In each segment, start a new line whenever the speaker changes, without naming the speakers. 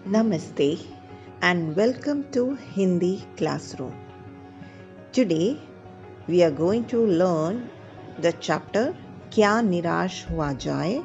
Namaste and welcome to Hindi Classroom. Today we are going to learn the chapter Kya Nirash Hua Jaye,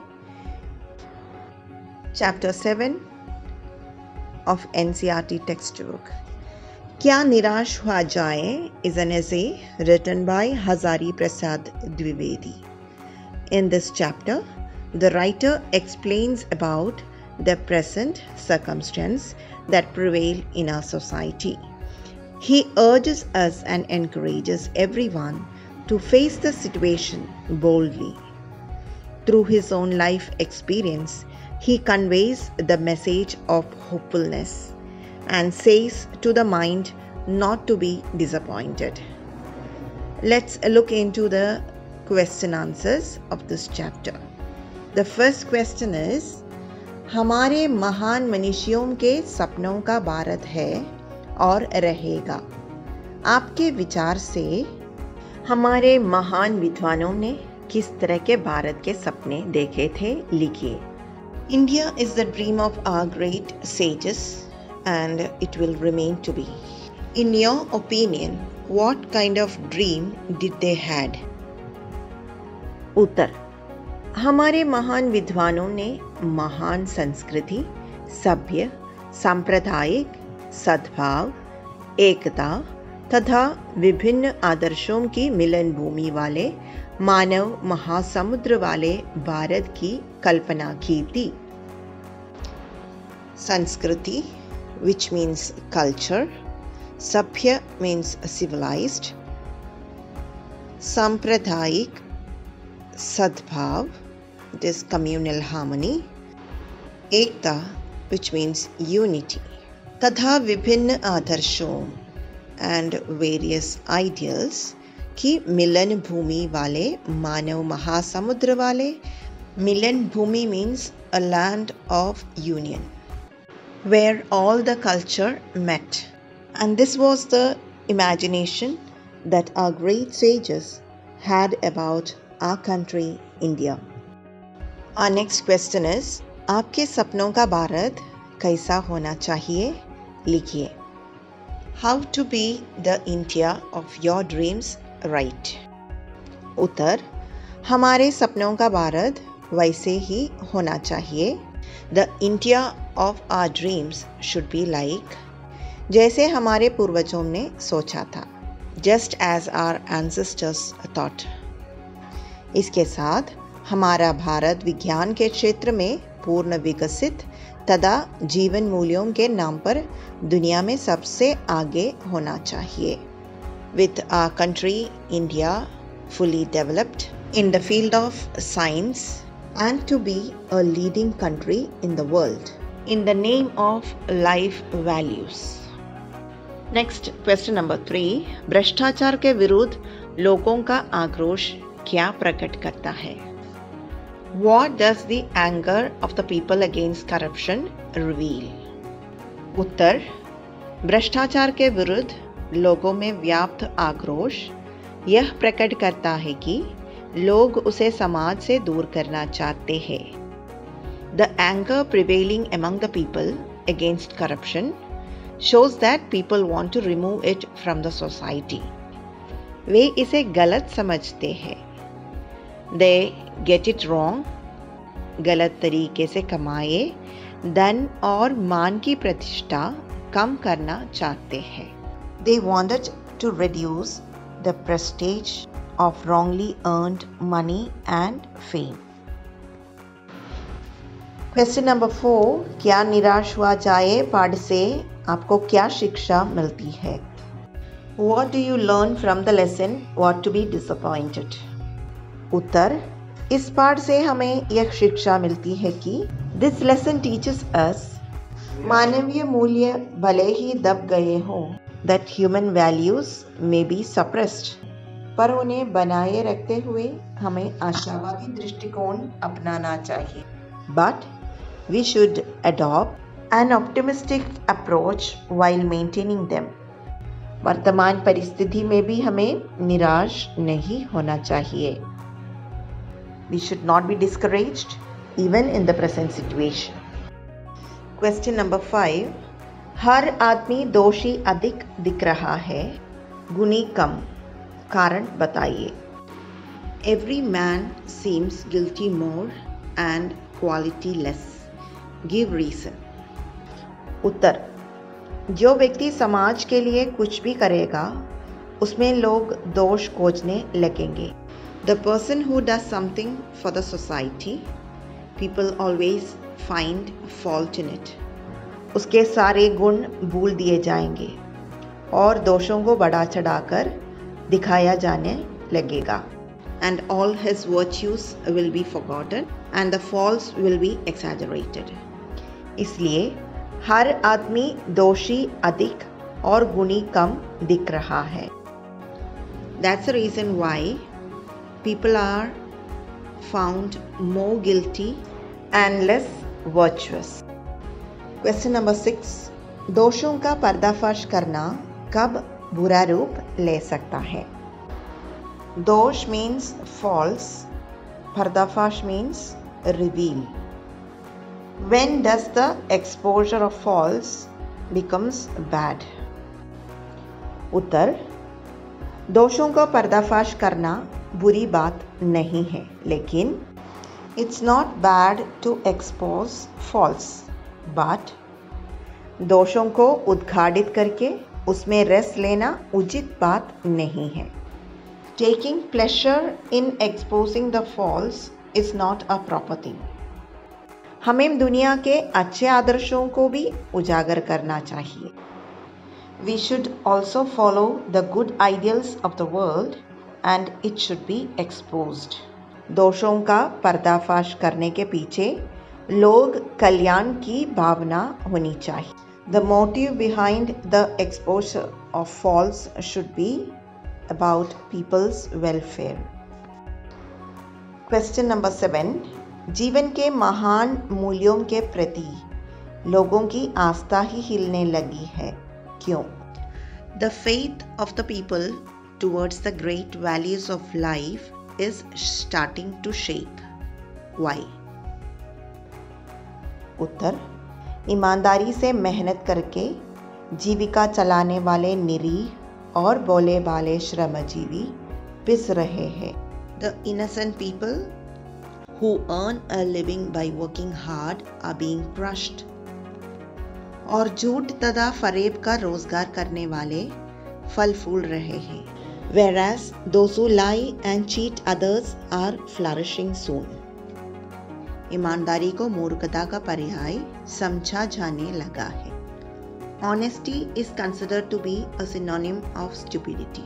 Chapter 7 of NCERT textbook. Kya Nirash Hua Jaye is an essay written by Hazari Prasad Dwivedi. In this chapter, the writer explains about the present circumstance that prevail in our society. He urges us and encourages everyone to face the situation boldly. Through his own life experience, he conveys the message of hopefulness and says to the mind not to be disappointed. Let's look into the question answers of this chapter. The first question is, हमारे महान मनीषियों के सपनों का भारत है और रहेगा। आपके विचार से हमारे महान विद्वानों ने किस तरह के भारत के सपने देखे थे, लिखिए। India is the dream of our great sages and it will remain to be. In your opinion, what kind of dream did they had? उत्तर, हमारे महान विद्वानों ने महान संस्कृति, सभ्य, सांप्रदायिक, सद्भाव, एकता तथा विभिन्न आदर्शों की मिलन भूमि वाले मानव महासमुद्र वाले भारत की कल्पना की थी। संस्कृति, which means culture, सभ्य means civilized, सांप्रदायिक, सद्भाव, it is communal harmony, Ekta which means unity, तथा विभिन्न आदर्शों and various ideals की मिलन भूमि वाले मानव महासमुद्र वाले, मिलन भूमि means a land of union where all the culture met, and this was the imagination that our great sages had about our country India. Our next question is, आपके सपनों का भारत कैसा होना चाहिए, लिखिए। How to be the India of your dreams right? उत्तर, हमारे सपनों का भारत वैसे ही होना चाहिए। The India of our dreams should be like, जैसे हमारे पूर्वजों ने सोचा था, just as our ancestors thought. इसके साथ हमारा भारत विज्ञान के क्षेत्र में पूर्ण विकसित तथा जीवन मूल्यों के नाम पर दुनिया में सबसे आगे होना चाहिए। With our country India fully developed in the field of science and to be a leading country in the world in the name of life values. Next, question number 3. भ्रष्टाचार के विरुद्ध लोगों का आक्रोश क्या प्रकट करता है? What does the anger of the people against corruption reveal? उत्तर, भ्रष्टाचार के विरुद्ध लोगों में व्याप्त आक्रोश यह प्रकट करता है कि लोग उसे समाज से दूर करना चाहते हैं। The anger prevailing among the people against corruption shows that people want to remove it from the society. वे इसे गलत समझते हैं। They get it wrong, गलत तरीके से कमाए धन और मान की प्रतिष्ठा कम करना चाहते हैं। They wanted to reduce the prestige of wrongly earned money and fame. Question number 4. क्या निराश हुआ जाए पाठ से आपको क्या शिक्षा मिलती है? What do you learn from the lesson what to be disappointed? उत्तर, इस पाठ से हमें यह शिक्षा मिलती है कि This lesson teaches us मानवीय मूल्य भले ही दब गए हों, that human values may be suppressed, पर उन्हें बनाए रखते हुए हमें आशावादी दृष्टिकोण अपनाना चाहिए। But we should adopt an optimistic approach while maintaining them. वर्तमान परिस्थिति में भी हमें निराश नहीं होना चाहिए। We should not be discouraged even in the present situation. Question number 5, हर आदमी दोषी अधिक दिख रहा है, गुणी कम, कारण बताइए। Every man seems guilty more and quality less, give reason. उत्तर, जो व्यक्ति समाज के लिए कुछ भी करेगा उसमें लोग दोष खोजने लगेंगे। The person who does something for the society, people always find fault in it. उसके सारे गुण भूल दिए जाएंगे और दोषों को बढ़ा चढ़ाकर दिखाया जाने लगेगा। And all his virtues will be forgotten and the faults will be exaggerated. इसलिए हर आदमी दोषी अधिक और गुणी कम दिख रहा है। That's the reason why people are found more guilty and less virtuous. Question number 6, दोषों का पर्दाफाश करना कब बुरा रूप ले सकता है? दोष means false, पर्दाफाश means reveal. When does the exposure of false becomes bad? उत्तर, दोषों का पर्दाफाश करना बुरी बात नहीं है, लेकिन it's not bad to expose false, but दोषों को उद्घाटित करके उसमें रस लेना उचित बात नहीं है। Taking pleasure in exposing the false is not a proper thing. हमें दुनिया के अच्छे आदर्शों को भी उजागर करना चाहिए। We should also follow the good ideals of the world and it should be exposed. दोषों का पर्दाफाश करने के पीछे लोग कल्याण की भावना होनी चाहिए। The motive behind the exposure of false should be about people's welfare. Question number 7, जीवन के महान मूल्यों के प्रति लोगों की आस्था ही हिलने लगी है, क्यों? The faith of the people towards the great values of life is starting to shake. Why? उत्तर, ईमानदारी से मेहनत करके जीविका चलाने वाले निरीह और बोले बाले श्रमजीवी पिस रहे हैं। The innocent people who earn a living by working hard are being crushed. और झूठ तथा फरेब का रोजगार करने वाले फल फूल रहे हैं। Whereas those who lie and cheat others are flourishing soon. ईमानदारी को मूर्खता का पर्याय समझा जाने लगा है। Honesty is considered to be a synonym of stupidity.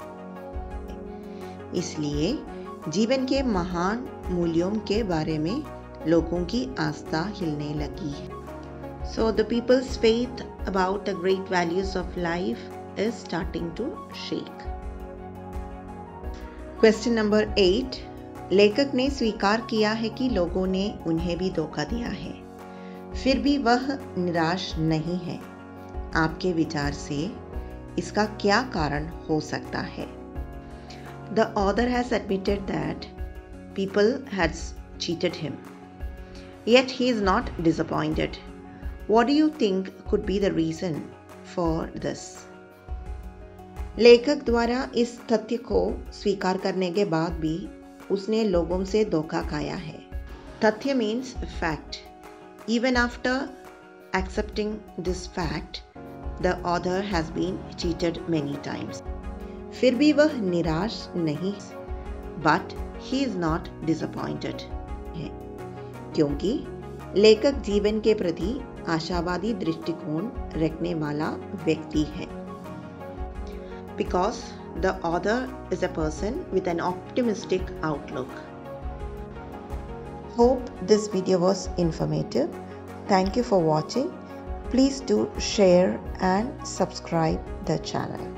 इसलिए जीवन के महान मूल्यों के बारे में लोगों की आस्था हिलने लगी है। So the people's faith about the great values of life is starting to shake. Question number 8, लेखक ने स्वीकार किया है कि लोगों ने उन्हें भी धोखा दिया है, फिर भी वह निराश नहीं है। आपके विचार से इसका क्या कारण हो सकता है? The author has admitted that people has cheated him, yet he is not disappointed. What do you think could be the reason for this? लेखक द्वारा इस तथ्य को स्वीकार करने के बाद भी उसने लोगों से धोखा खाया है। तथ्य means fact. Even after accepting this fact, the author has been cheated many times. फिर भी वह निराश नहीं, but he is not disappointed है, क्योंकि लेखक जीवन के प्रति आशावादी दृष्टिकोण रखने वाला व्यक्ति है। Because the author is a person with an optimistic outlook. Hope this video was informative. Thank you for watching. Please do share and subscribe the channel.